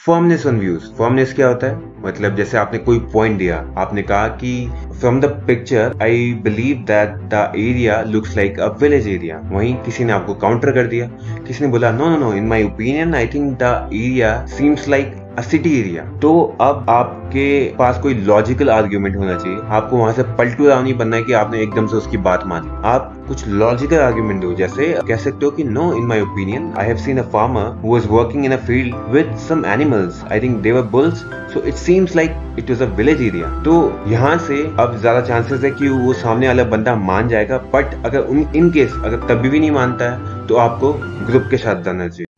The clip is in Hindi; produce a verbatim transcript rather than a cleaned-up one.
Firmness on views. फर्मनेस क्या होता है? मतलब जैसे आपने कोई पॉइंट दिया, आपने कहा कि from the picture I believe that the area looks like a village area. वहीं किसी ने आपको काउंटर कर दिया, किसी ने बोला no no no, in my opinion I think the area seems like a city area. तो अब आपके पास कोई लॉजिकल आर्ग्यूमेंट होना चाहिए। आपको वहां से पलटू राव नहीं बनना है कि आपने एकदम से उसकी बात मानी। आप कुछ लॉजिकल आर्ग्यूमेंट दो, जैसे कह सकते हो कि no, in my opinion I have seen a farmer who was working in a field with some animals, I think they were bulls, so it seems like it was a village area. तो यहाँ से अब ज्यादा चांसेस है कि वो सामने वाला बंदा मान जाएगा। बट अगर इन केस अगर तभी भी नहीं मानता है तो आपको ग्रुप के साथ जाना चाहिए।